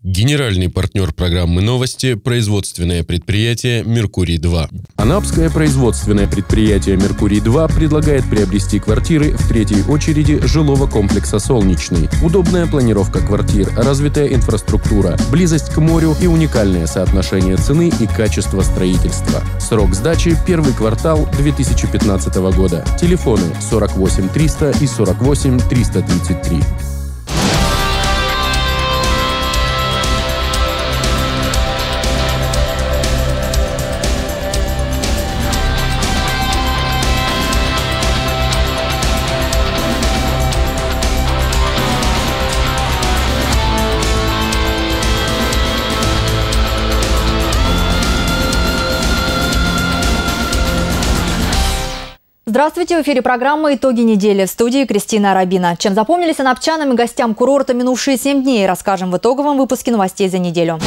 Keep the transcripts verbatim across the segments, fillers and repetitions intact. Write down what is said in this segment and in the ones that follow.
Генеральный партнер программы «Новости» – производственное предприятие «Меркурий-два». Анапское производственное предприятие «Меркурий-два» предлагает приобрести квартиры в третьей очереди жилого комплекса «Солнечный». Удобная планировка квартир, развитая инфраструктура, близость к морю и уникальное соотношение цены и качества строительства. Срок сдачи – первый квартал две тысячи пятнадцатого года. Телефоны сорок восемь триста и сорок восемь триста тридцать три. Здравствуйте! В эфире программа «Итоги недели». В студии Кристина Арабина. Чем запомнились анапчанам и гостям курорта минувшие семь дней, расскажем в итоговом выпуске новостей за неделю.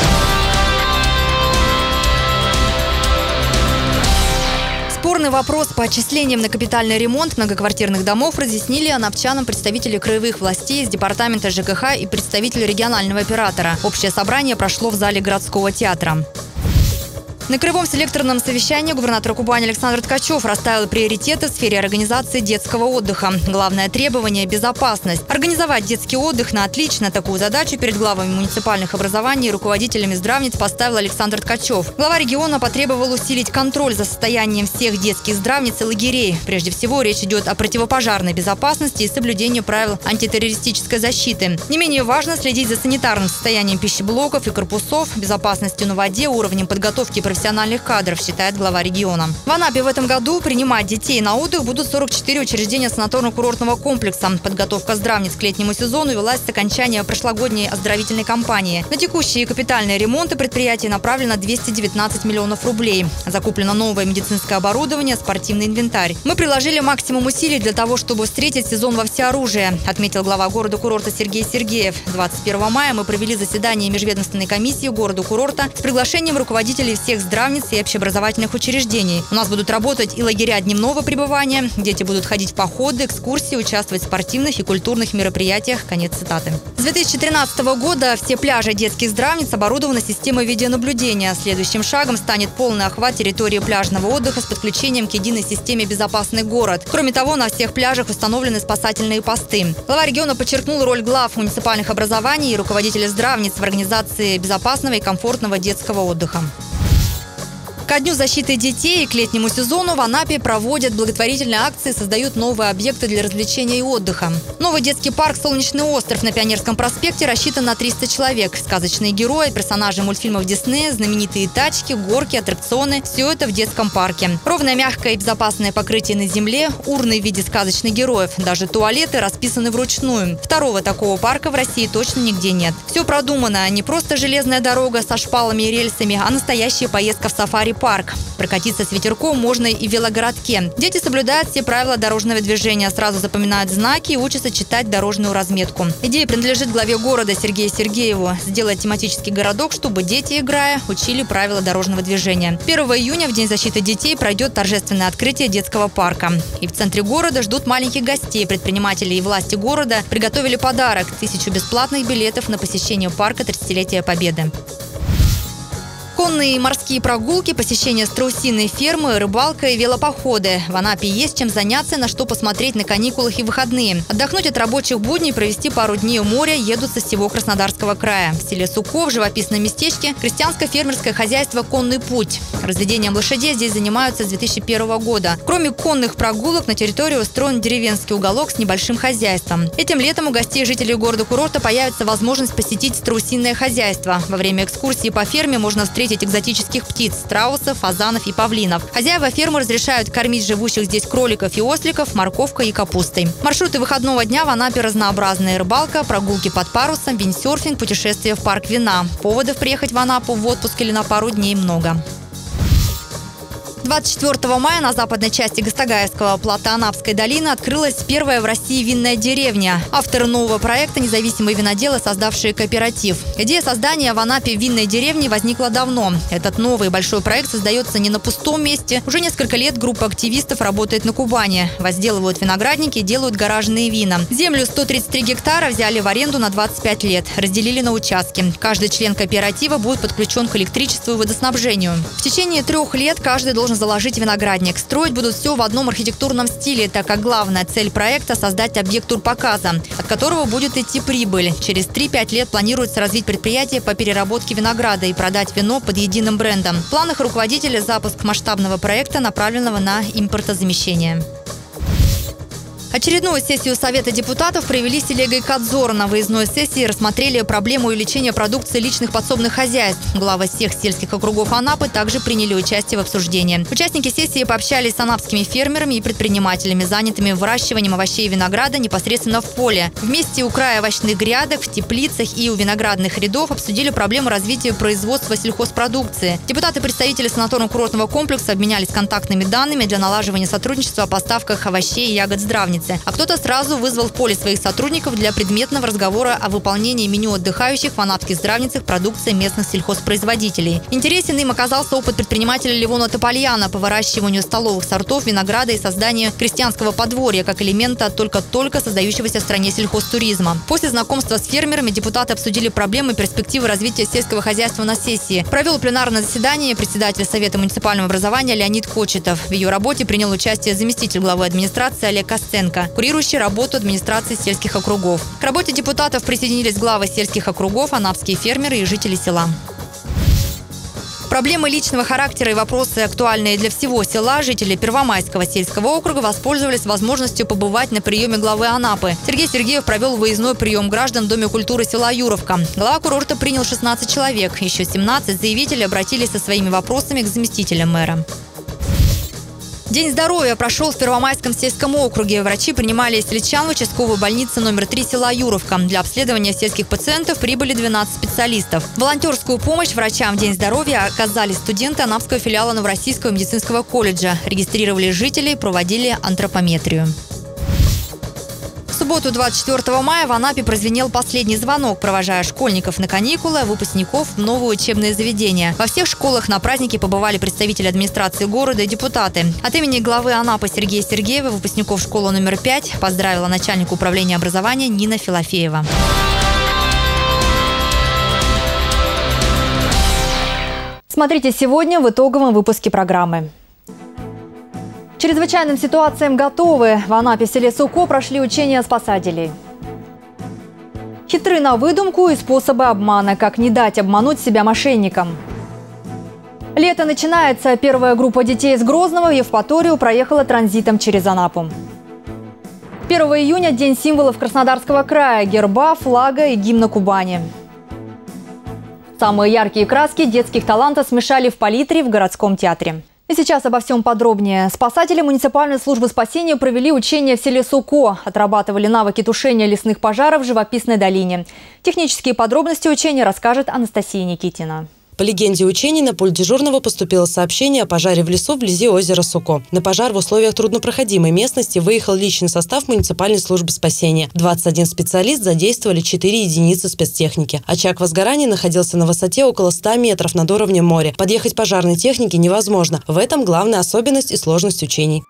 Спорный вопрос по отчислениям на капитальный ремонт многоквартирных домов разъяснили анапчанам представители краевых властей из департамента ЖКХ и представители регионального оператора. Общее собрание прошло в зале городского театра. На краевом селекторном совещании губернатор Кубани Александр Ткачев расставил приоритеты в сфере организации детского отдыха. Главное требование – безопасность. Организовать детский отдых на отлично. Такую задачу перед главами муниципальных образований и руководителями здравниц поставил Александр Ткачев. Глава региона потребовал усилить контроль за состоянием всех детских здравниц и лагерей. Прежде всего, речь идет о противопожарной безопасности и соблюдении правил антитеррористической защиты. Не менее важно следить за санитарным состоянием пищеблоков и корпусов, безопасностью на воде, уровнем подготовки профессиональных профессиональных кадров, считает глава региона. В Анапе в этом году принимать детей на отдых будут сорок четыре учреждения санаторно-курортного комплекса. Подготовка здравниц к летнему сезону велась с окончания прошлогодней оздоровительной кампании. На текущие капитальные ремонты предприятия направлено двести девятнадцать миллионов рублей. Закуплено новое медицинское оборудование, спортивный инвентарь. Мы приложили максимум усилий для того, чтобы встретить сезон во всеоружие, отметил глава города-курорта Сергей Сергеев. двадцать первого мая мы провели заседание межведомственной комиссии города-курорта с приглашением руководителей всех здравниц и общеобразовательных учреждений. У нас будут работать и лагеря дневного пребывания. Дети будут ходить в походы, экскурсии, участвовать в спортивных и культурных мероприятиях. Конец цитаты. С две тысячи тринадцатого года все пляжи детских здравниц оборудованы системой видеонаблюдения. Следующим шагом станет полный охват территории пляжного отдыха с подключением к единой системе «Безопасный город». Кроме того, на всех пляжах установлены спасательные посты. Глава региона подчеркнул роль глав муниципальных образований и руководителей здравниц в организации безопасного и комфортного детского отдыха. Ко Дню защиты детей и к летнему сезону в Анапе проводят благотворительные акции, создают новые объекты для развлечения и отдыха. Новый детский парк «Солнечный остров» на Пионерском проспекте рассчитан на триста человек. Сказочные герои, персонажи мультфильмов Диснея, знаменитые тачки, горки, аттракционы – все это в детском парке. Ровное, мягкое и безопасное покрытие на земле, урны в виде сказочных героев. Даже туалеты расписаны вручную. Второго такого парка в России точно нигде нет. Все продумано. Не просто железная дорога со шпалами и рельсами, а настоящая поездка в сафари парк. Прокатиться с ветерком можно и в велогородке. Дети соблюдают все правила дорожного движения, сразу запоминают знаки и учатся читать дорожную разметку. Идея принадлежит главе города Сергею Сергееву – сделать тематический городок, чтобы дети, играя, учили правила дорожного движения. первого июня, в День защиты детей, пройдет торжественное открытие детского парка. И в центре города ждут маленьких гостей. Предприниматели и власти города приготовили подарок – тысячу бесплатных билетов на посещение парка тридцатилетия Победы. Конные и морские прогулки, посещение страусиной фермы, рыбалка и велопоходы. В Анапе есть чем заняться, на что посмотреть на каникулах и выходные. Отдохнуть от рабочих будней, провести пару дней у моря едут со всего Краснодарского края. В селе Суков, в живописном местечке, крестьянско-фермерское хозяйство «Конный путь». Разведением лошадей здесь занимаются с две тысячи первого года. Кроме конных прогулок, на территории устроен деревенский уголок с небольшим хозяйством. Этим летом у гостей и жителей города-курорта появится возможность посетить страусиное хозяйство. Во время экскурсии по ферме можно встретить экзотических птиц, страусов, фазанов и павлинов. Хозяева фермы разрешают кормить живущих здесь кроликов и осликов морковкой и капустой. Маршруты выходного дня в Анапе разнообразные: рыбалка, прогулки под парусом, виндсерфинг, путешествия в парк вина. Поводов приехать в Анапу в отпуск или на пару дней много. двадцать четвёртого мая на западной части Гастагаевского плато Анапской долины открылась первая в России винная деревня. Авторы нового проекта – независимые виноделы, создавшие кооператив. Идея создания в Анапе винной деревни возникла давно. Этот новый большой проект создается не на пустом месте. Уже несколько лет группа активистов работает на Кубани. Возделывают виноградники, делают гаражные вина. Землю сто тридцать три гектара взяли в аренду на двадцать пять лет. Разделили на участки. Каждый член кооператива будет подключен к электричеству и водоснабжению. В течение трех лет каждый должен заложить виноградник. Строить будут все в одном архитектурном стиле, так как главная цель проекта – создать объект турпоказа, от которого будет идти прибыль. Через три-пять лет планируется развить предприятие по переработке винограда и продать вино под единым брендом. В планах руководителя запуск масштабного проекта, направленного на импортозамещение. Очередную сессию Совета депутатов провели Селега и Кадзор. На выездной сессии рассмотрели проблему увеличения продукции личных подсобных хозяйств. Главы всех сельских округов Анапы также приняли участие в обсуждении. Участники сессии пообщались с анапскими фермерами и предпринимателями, занятыми выращиванием овощей и винограда непосредственно в поле. Вместе у края овощных грядок, в теплицах и у виноградных рядов обсудили проблему развития производства сельхозпродукции. Депутаты-представители санаторно-курортного комплекса обменялись контактными данными для налаживания сотрудничества о поставках овощей и ягод здравницы. А кто-то сразу вызвал в поле своих сотрудников для предметного разговора о выполнении меню отдыхающих в анапских здравницах продукции местных сельхозпроизводителей. Интересен им оказался опыт предпринимателя Левона Топольяна по выращиванию столовых сортов винограда и созданию крестьянского подворья как элемента только-только создающегося в стране сельхозтуризма. После знакомства с фермерами депутаты обсудили проблемы и перспективы развития сельского хозяйства на сессии. Провел пленарное заседание председатель Совета муниципального образования Леонид Кочетов. В ее работе принял участие заместитель главы администрации Олег Костенко, курирующий работу администрации сельских округов. К работе депутатов присоединились главы сельских округов, анапские фермеры и жители села. Проблемы личного характера и вопросы, актуальные для всего села, жители Первомайского сельского округа воспользовались возможностью побывать на приеме главы Анапы. Сергей Сергеев провел выездной прием граждан в Доме культуры села Юровка. Глава курорта принял шестнадцать человек. Еще семнадцать заявителей обратились со своими вопросами к заместителям мэра. День здоровья прошел в Первомайском сельском округе. Врачи принимали сельчан в участковой больнице номер три села Юровка. Для обследования сельских пациентов прибыли двенадцать специалистов. Волонтерскую помощь врачам в День здоровья оказали студенты Анапского филиала Новороссийского медицинского колледжа. Регистрировали жителей, проводили антропометрию. В субботу двадцать четвёртого мая в Анапе прозвенел последний звонок, провожая школьников на каникулы, а выпускников в новые учебные заведения. Во всех школах на празднике побывали представители администрации города и депутаты. От имени главы Анапы Сергея Сергеева выпускников школы номер пять поздравила начальник управления образования Нина Филофеева. Смотрите сегодня в итоговом выпуске программы. Чрезвычайным ситуациям готовы. В Анапе в селе Суко прошли учения спасателей. Хитры на выдумку и способы обмана. Как не дать обмануть себя мошенникам. Лето начинается. Первая группа детей из Грозного в Евпаторию проехала транзитом через Анапу. первого июня – День символов Краснодарского края, герба, флага и гимна Кубани. Самые яркие краски детских талантов смешали в палитре в городском театре. И сейчас обо всем подробнее. Спасатели муниципальной службы спасения провели учения в селе Суко. Отрабатывали навыки тушения лесных пожаров в живописной долине. Технические подробности учения расскажет Анастасия Никитина. По легенде учений на пульт дежурного поступило сообщение о пожаре в лесу вблизи озера Суко. На пожар в условиях труднопроходимой местности выехал личный состав муниципальной службы спасения. двадцать один специалист, задействовали четыре единицы спецтехники. Очаг возгорания находился на высоте около ста метров над уровнем моря. Подъехать пожарной технике невозможно. В этом главная особенность и сложность учений.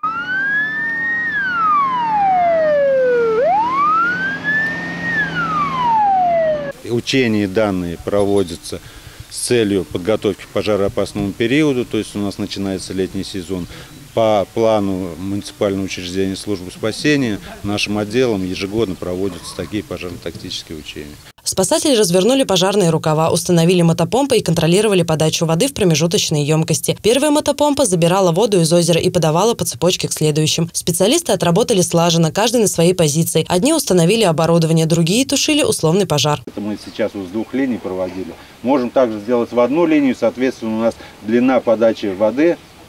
Учения данные проводятся с целью подготовки к пожароопасному периоду, то есть у нас начинается летний сезон. По плану муниципального учреждения службы спасения нашим отделом ежегодно проводятся такие пожарно-тактические учения. Спасатели развернули пожарные рукава, установили мотопомпы и контролировали подачу воды в промежуточные емкости. Первая мотопомпа забирала воду из озера и подавала по цепочке к следующим. Специалисты отработали слаженно, каждый на своей позиции. Одни установили оборудование, другие тушили условный пожар. Это мы сейчас с двух линий проводили. Можем также сделать в одну линию, соответственно, у нас длина подачи воды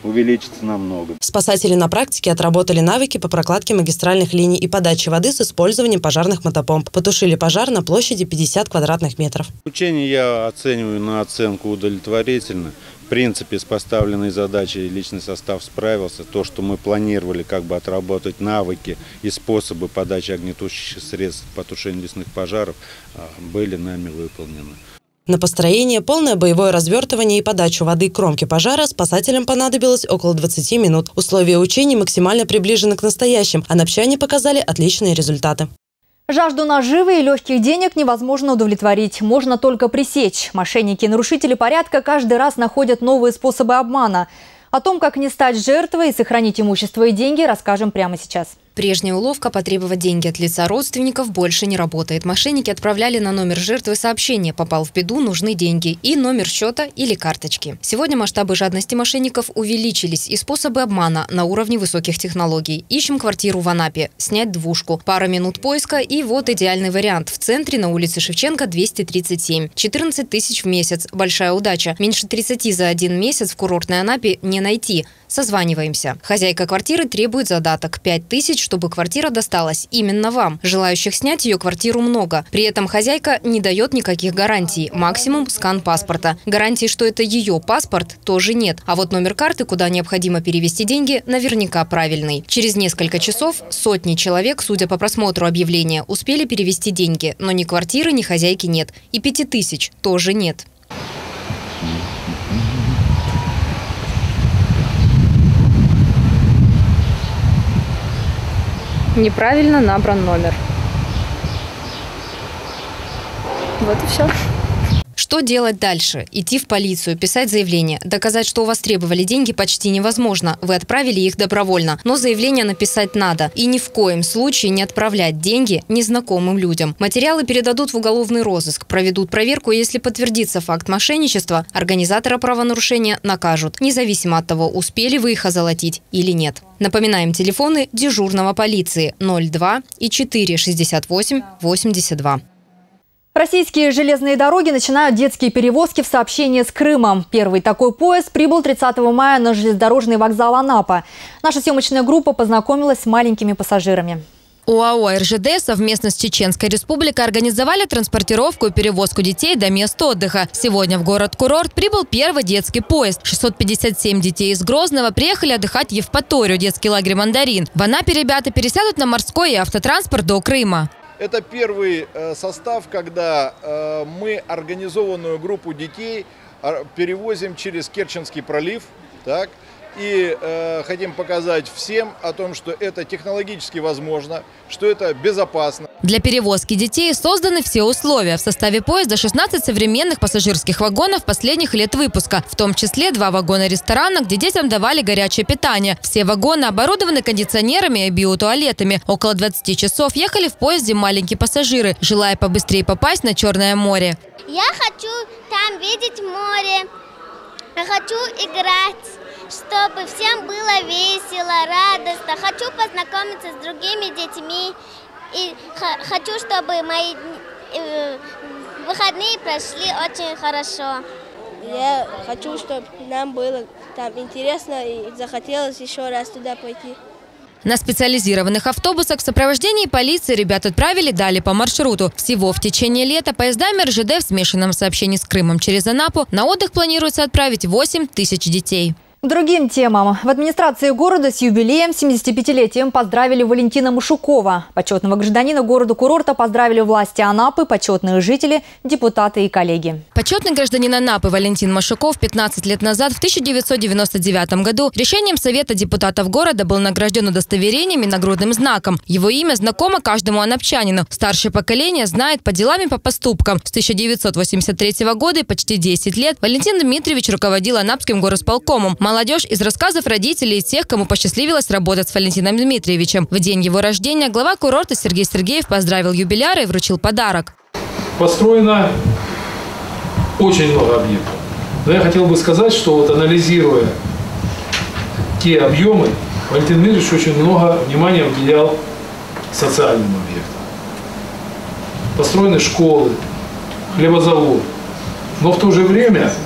увеличится намного. Спасатели на практике отработали навыки по прокладке магистральных линий и подаче воды с использованием пожарных мотопомп. Потушили пожар на площади пятьдесят квадратных метров. Учение я оцениваю на оценку удовлетворительно. В принципе, с поставленной задачей личный состав справился. То, что мы планировали как бы отработать навыки и способы подачи огнетушащих средств по тушению лесных пожаров, были нами выполнены. На построение, полное боевое развертывание и подачу воды к кромке пожара спасателям понадобилось около двадцати минут. Условия учений максимально приближены к настоящим, а анапчане показали отличные результаты. Жажду наживы и легких денег невозможно удовлетворить, можно только пресечь. Мошенники и нарушители порядка каждый раз находят новые способы обмана. О том, как не стать жертвой и сохранить имущество и деньги, расскажем прямо сейчас. Прежняя уловка потребовать деньги от лица родственников больше не работает. Мошенники отправляли на номер жертвы сообщение: «Попал в беду, нужны деньги» и номер счета или карточки. Сегодня масштабы жадности мошенников увеличились и способы обмана на уровне высоких технологий. Ищем квартиру в Анапе, снять двушку. Пара минут поиска и вот идеальный вариант. В центре на улице Шевченко двести тридцать семь. четырнадцать тысяч в месяц. Большая удача. Меньше тридцати за один месяц в курортной Анапе не найти. Созваниваемся. Хозяйка квартиры требует задаток пять тысяч, чтобы квартира досталась именно вам. Желающих снять ее квартиру много. При этом хозяйка не дает никаких гарантий. Максимум скан паспорта. Гарантии, что это ее паспорт, тоже нет. А вот номер карты, куда необходимо перевести деньги, наверняка правильный. Через несколько часов сотни человек, судя по просмотру объявления, успели перевести деньги. Но ни квартиры, ни хозяйки нет. И пяти тысяч тоже нет. Неправильно набран номер. Вот и все. Что делать дальше? Идти в полицию, писать заявление. Доказать, что у вас требовали деньги, почти невозможно. Вы отправили их добровольно. Но заявление написать надо. И ни в коем случае не отправлять деньги незнакомым людям. Материалы передадут в уголовный розыск. Проведут проверку, и если подтвердится факт мошенничества, организатора правонарушения накажут. Независимо от того, успели вы их озолотить или нет. Напоминаем телефоны дежурного полиции ноль два и четыре шестьдесят восемь восемьдесят два. Российские железные дороги начинают детские перевозки в сообщении с Крымом. Первый такой поезд прибыл тридцатого мая на железнодорожный вокзал Анапа. Наша съемочная группа познакомилась с маленькими пассажирами. ОАО «эр жэ дэ» совместно с Чеченской Республикой организовали транспортировку и перевозку детей до мест отдыха. Сегодня в город-курорт прибыл первый детский поезд. шестьсот пятьдесят семь детей из Грозного приехали отдыхать в Евпаторию, детский лагерь «Мандарин». В Анапе ребята пересядут на морской и автотранспорт до Крыма. Это первый состав, когда мы организованную группу детей перевозим через Керченский пролив, так, и э, хотим показать всем о том, что это технологически возможно, что это безопасно. Для перевозки детей созданы все условия. В составе поезда шестнадцать современных пассажирских вагонов последних лет выпуска, в том числе два вагона ресторана, где детям давали горячее питание. Все вагоны оборудованы кондиционерами и биотуалетами. Около двадцати часов ехали в поезде маленькие пассажиры, желая побыстрее попасть на Черное море. Я хочу там видеть море, я хочу играть, чтобы всем было весело, радостно. Хочу познакомиться с другими детьми и хочу, чтобы мои э, выходные прошли очень хорошо. Я хочу, чтобы нам было там интересно и захотелось еще раз туда пойти. На специализированных автобусах в сопровождении полиции ребят отправили далее по маршруту. Всего в течение лета поездами эр жэ дэ в смешанном сообщении с Крымом через Анапу на отдых планируется отправить восемь тысяч детей. К другим темам. В администрации города с юбилеем семидесятипятилетием поздравили Валентина Машукова. Почетного гражданина города-курорта поздравили власти Анапы, почетные жители, депутаты и коллеги. Почетный гражданин Анапы Валентин Машуков пятнадцать лет назад, в тысяча девятьсот девяносто девятом году, решением Совета депутатов города был награжден удостоверением и нагрудным знаком. Его имя знакомо каждому анапчанину. Старшее поколение знает по делам и по поступкам. С тысяча девятьсот восемьдесят третьего года и почти десять лет Валентин Дмитриевич руководил Анапским горосполкомом. Молодежь из рассказов родителей и тех, кому посчастливилось работать с Валентином Дмитриевичем. В день его рождения глава курорта Сергей Сергеев поздравил юбиляра и вручил подарок. Построено очень много объектов. Но я хотел бы сказать, что вот анализируя те объемы, Валентин Дмитриевич очень много внимания уделял социальным объектам. Построены школы, хлебозавод. Но в то же время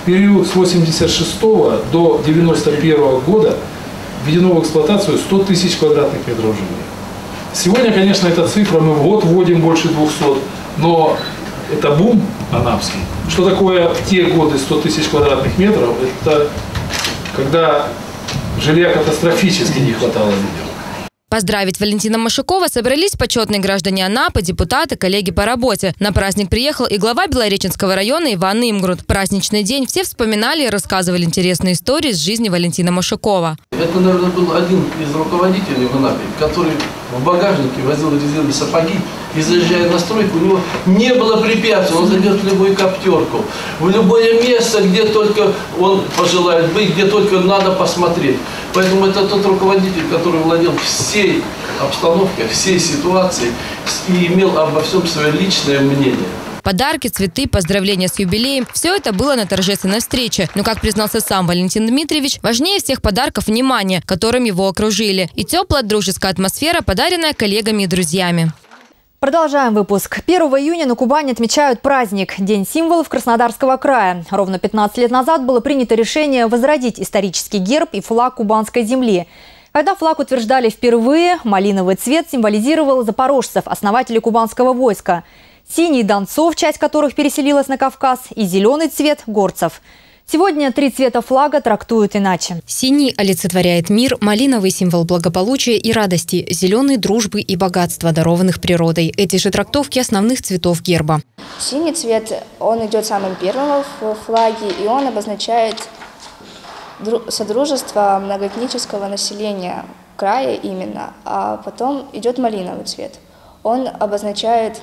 период с восемьдесят шестого до девяносто первого года введено в эксплуатацию сто тысяч квадратных метров жилья. Сегодня, конечно, эта цифра, мы в год вводим больше двухсот, но это бум анапский. Что такое в те годы сто тысяч квадратных метров? Это когда жилья катастрофически не хватало людям. Поздравить Валентина Машукова собрались почетные граждане Анапы, депутаты, коллеги по работе. На праздник приехал и глава Белореченского района Иван Имгрут. Праздничный день все вспоминали и рассказывали интересные истории из жизни Валентина Машукова. Это, наверное, был один из руководителей в Анапе, который в багажнике возил резиновые сапоги, и заезжая на стройку, у него не было препятствий, он зайдет в любую коптерку, в любое место, где только он пожелает быть, где только надо посмотреть. Поэтому это тот руководитель, который владел всей обстановкой, всей ситуацией и имел обо всем свое личное мнение. Подарки, цветы, поздравления с юбилеем – все это было на торжественной встрече. Но, как признался сам Валентин Дмитриевич, важнее всех подарков внимание, которым его окружили. И теплая дружеская атмосфера, подаренная коллегами и друзьями. Продолжаем выпуск. первого июня на Кубани отмечают праздник – День символов Краснодарского края. Ровно пятнадцать лет назад было принято решение возродить исторический герб и флаг кубанской земли. Когда флаг утверждали впервые, малиновый цвет символизировал запорожцев, основателей кубанского войска. Синий – донцов, часть которых переселилась на Кавказ, и зеленый цвет – горцев. Сегодня три цвета флага трактуют иначе. Синий олицетворяет мир, малиновый – символ благополучия и радости, зеленый – дружбы и богатства, дарованных природой. Эти же трактовки основных цветов герба. Синий цвет, он идет самым первым в флаге, и он обозначает содружество многоэтнического населения края именно. А потом идет малиновый цвет. Он обозначает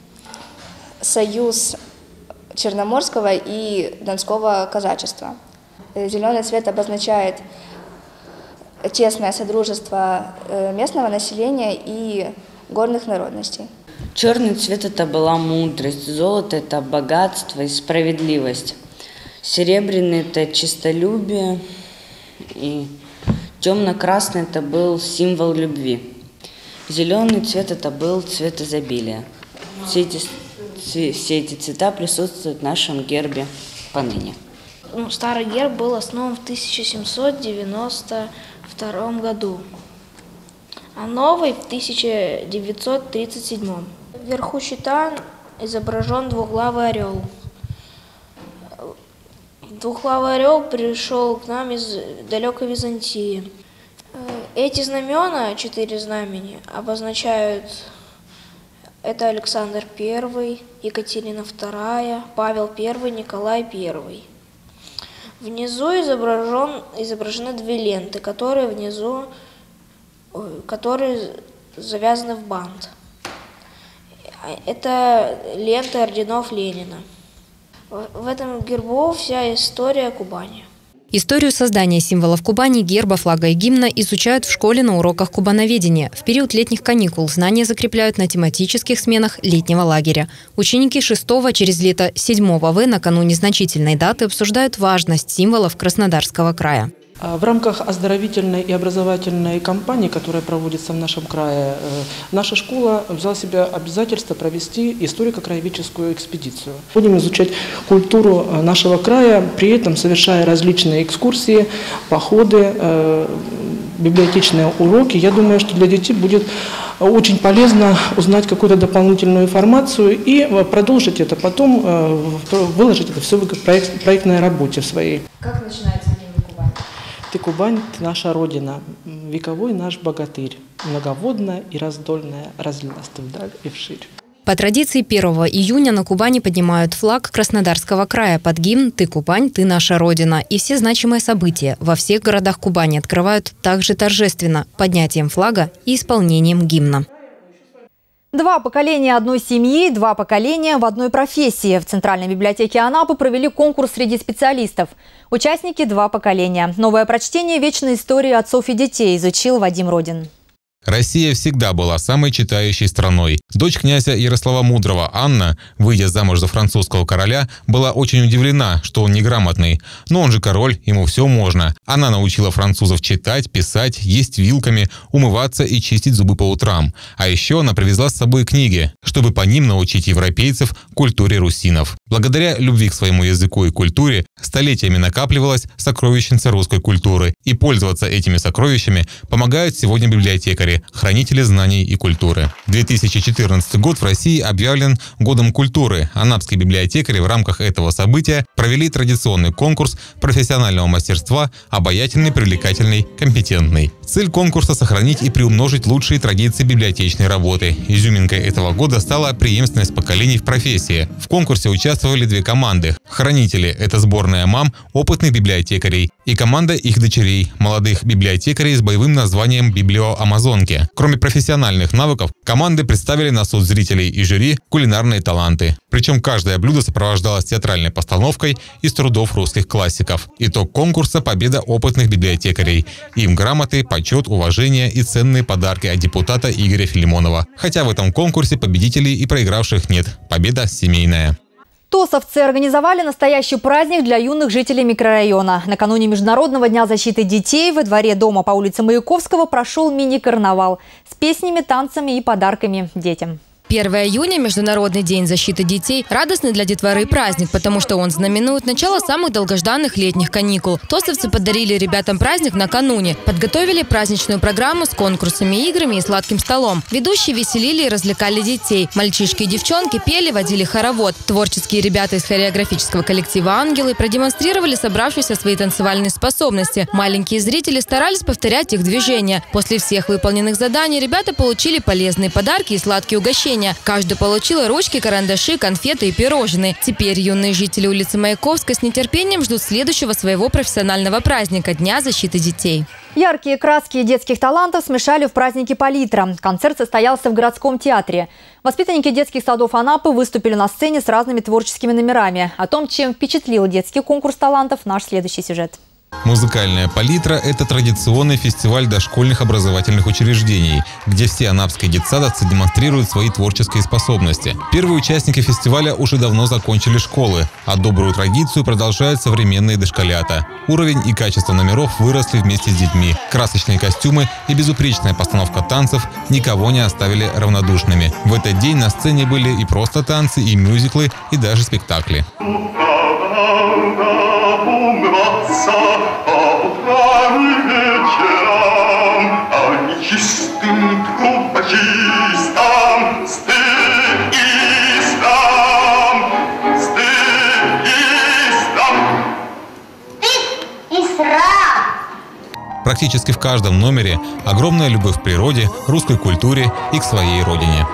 союз черноморского и донского казачества. Зеленый цвет обозначает тесное содружество местного населения и горных народностей. Черный цвет – это была мудрость, золото – это богатство и справедливость. Серебряный – это честолюбие, и темно-красный – это был символ любви. Зеленый цвет – это был цвет изобилия. Все эти Все эти цвета присутствуют в нашем гербе поныне. Ну, старый герб был основан в тысяча семьсот девяносто втором году, а новый в тысяча девятьсот тридцать седьмом. Вверху щита изображен двуглавый орел. Двуглавый орел пришел к нам из далекой Византии. Эти знамена, четыре знамени, обозначают... Это Александр Первый, Екатерина Вторая, Павел Первый, Николай Первый. Внизу изображен, изображены две ленты, которые внизу, которые завязаны в бант. Это ленты орденов Ленина. В этом гербу вся история Кубани. Историю создания символов Кубани, герба, флага и гимна изучают в школе на уроках кубановедения. В период летних каникул знания закрепляют на тематических сменах летнего лагеря. Ученики шестого через лето седьмого В накануне значительной даты обсуждают важность символов Краснодарского края. В рамках оздоровительной и образовательной кампании, которая проводится в нашем крае, наша школа взяла в себя обязательство провести историко-краеведческую экспедицию. Будем изучать культуру нашего края, при этом совершая различные экскурсии, походы, библиотечные уроки. Я думаю, что для детей будет очень полезно узнать какую-то дополнительную информацию и продолжить это потом, выложить это все в проектной работе своей. Как начинается День Кубани? Ты, Кубань, ты наша родина, вековой наш богатырь, многоводная и раздольная, разлилась ты вдаль и вширь. По традиции первого июня на Кубани поднимают флаг Краснодарского края под гимн «Ты, Кубань, ты наша Родина». И все значимые события во всех городах Кубани открывают также торжественно поднятием флага и исполнением гимна. Два поколения одной семьи, два поколения в одной профессии. В Центральной библиотеке Анапы провели конкурс среди специалистов. Участники – два поколения. Новое прочтение вечной истории отцов и детей изучил Вадим Родин. Россия всегда была самой читающей страной. Дочь князя Ярослава Мудрого Анна, выйдя замуж за французского короля, была очень удивлена, что он неграмотный. Но он же король, ему все можно. Она научила французов читать, писать, есть вилками, умываться и чистить зубы по утрам. А еще она привезла с собой книги, чтобы по ним научить европейцев культуре русинов. Благодаря любви к своему языку и культуре столетиями накапливалась сокровищница русской культуры. И пользоваться этими сокровищами помогают сегодня библиотекари, хранители знаний и культуры. две тысячи четырнадцатый год в России объявлен Годом культуры. Анапские библиотекари в рамках этого события провели традиционный конкурс профессионального мастерства «Обаятельный, привлекательный, компетентный». Цель конкурса – сохранить и приумножить лучшие традиции библиотечной работы. Изюминкой этого года стала преемственность поколений в профессии. В конкурсе участвовали две команды. Хранители – это сборная мам опытных библиотекарей, и команда их дочерей, молодых библиотекарей с боевым названием «Библиоамазонки». Кроме профессиональных навыков, команды представили на суд зрителей и жюри кулинарные таланты. Причем каждое блюдо сопровождалось театральной постановкой из трудов русских классиков. Итог конкурса – победа опытных библиотекарей. Им грамоты, почет, уважение и ценные подарки от депутата Игоря Филимонова. Хотя в этом конкурсе победителей и проигравших нет. Победа семейная. Тосовцы организовали настоящий праздник для юных жителей микрорайона. Накануне Международного дня защиты детей во дворе дома по улице Маяковского прошел мини-карнавал с песнями, танцами и подарками детям. первое июня – Международный день защиты детей. Радостный для детворы праздник, потому что он знаменует начало самых долгожданных летних каникул. Тосовцы подарили ребятам праздник накануне. Подготовили праздничную программу с конкурсами, играми и сладким столом. Ведущие веселили и развлекали детей. Мальчишки и девчонки пели, водили хоровод. Творческие ребята из хореографического коллектива «Ангелы» продемонстрировали собравшиеся свои танцевальные способности. Маленькие зрители старались повторять их движения. После всех выполненных заданий ребята получили полезные подарки и сладкие угощения. Каждый получил ручки, карандаши, конфеты и пирожные. Теперь юные жители улицы Маяковской с нетерпением ждут следующего своего профессионального праздника – Дня защиты детей. Яркие краски детских талантов смешали в празднике «Палитра». Концерт состоялся в городском театре. Воспитанники детских садов Анапы выступили на сцене с разными творческими номерами. О том, чем впечатлил детский конкурс талантов, наш следующий сюжет. Музыкальная палитра – это традиционный фестиваль дошкольных образовательных учреждений, где все анапские детсадовцы демонстрируют свои творческие способности. Первые участники фестиваля уже давно закончили школы, а добрую традицию продолжают современные дошколята. Уровень и качество номеров выросли вместе с детьми. Красочные костюмы и безупречная постановка танцев никого не оставили равнодушными. В этот день на сцене были и просто танцы, и мюзиклы, и даже спектакли. Чистым трубочистом стыд и срам, стыд и срам, стыд и срам. Практически в каждом номере огромная любовь к природе, русской культуре и к своей родине.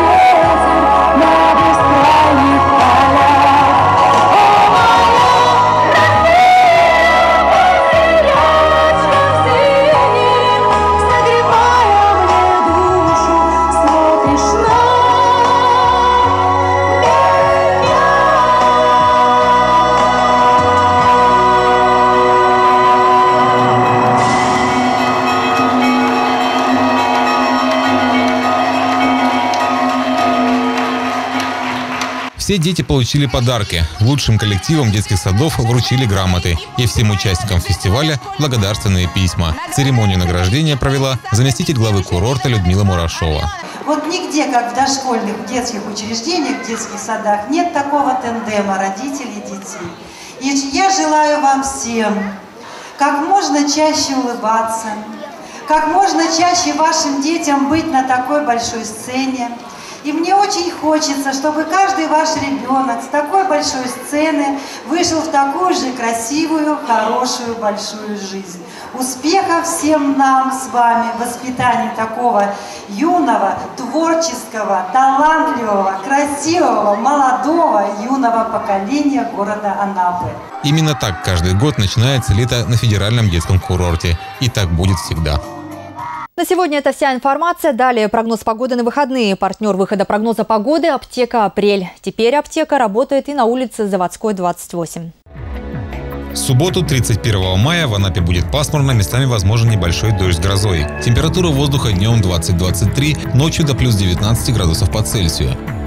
Все дети получили подарки. Лучшим коллективам детских садов вручили грамоты. И всем участникам фестиваля благодарственные письма. Церемонию награждения провела заместитель главы курорта Людмила Мурашова. Вот нигде, как в дошкольных детских учреждениях, в детских садах, нет такого тандема родителей и детей. И я желаю вам всем как можно чаще улыбаться, как можно чаще вашим детям быть на такой большой сцене. И мне очень хочется, чтобы каждый ваш ребенок с такой большой сцены вышел в такую же красивую, хорошую, большую жизнь. Успехов всем нам с вами в воспитании такого юного, творческого, талантливого, красивого, молодого, юного поколения города Анапы. Именно так каждый год начинается лето на федеральном детском курорте. И так будет всегда. На сегодня это вся информация. Далее прогноз погоды на выходные. Партнер выхода прогноза погоды – аптека «Апрель». Теперь аптека работает и на улице Заводской, двадцать восемь. В субботу, тридцать первого мая, в Анапе будет пасмурно, местами возможен небольшой дождь с грозой. Температура воздуха днем двадцать — двадцать три, ночью до плюс девятнадцати градусов по Цельсию.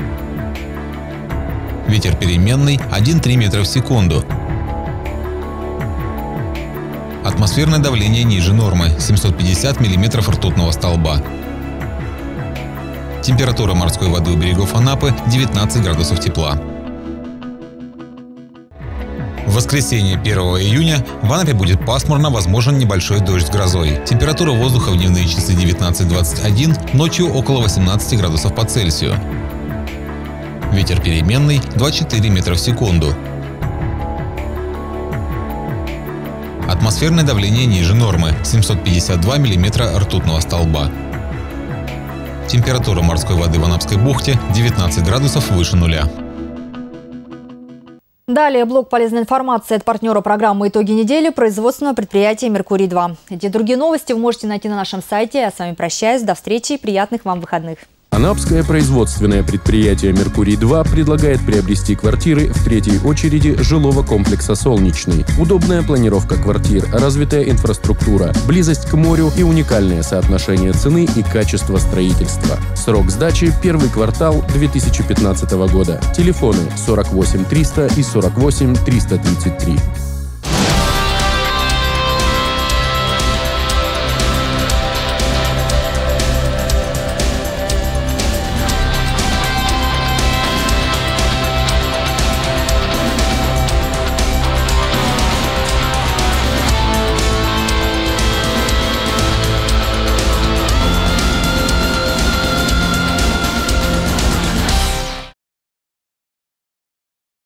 Ветер переменный один — три метра в секунду. Атмосферное давление ниже нормы – семьсот пятьдесят миллиметров ртутного столба. Температура морской воды у берегов Анапы – девятнадцать градусов тепла. В воскресенье, первого июня, в Анапе будет пасмурно, возможен небольшой дождь с грозой. Температура воздуха в дневные часы девятнадцать — двадцать один, ночью около восемнадцати градусов по Цельсию. Ветер переменный два — четыре метра в секунду. Атмосферное давление ниже нормы – семьсот пятьдесят два миллиметра ртутного столба. Температура морской воды в Анапской бухте – девятнадцать градусов выше нуля. Далее блок полезной информации от партнера программы «Итоги недели» производственного предприятия «Меркурий-два». Эти и другие новости вы можете найти на нашем сайте. Я с вами прощаюсь. До встречи и приятных вам выходных. Анапское производственное предприятие «Меркурий-два» предлагает приобрести квартиры в третьей очереди жилого комплекса «Солнечный». Удобная планировка квартир, развитая инфраструктура, близость к морю и уникальное соотношение цены и качества строительства. Срок сдачи – первый квартал две тысячи пятнадцатого года. Телефоны сорок восемь триста и сорок восемь триста тридцать три.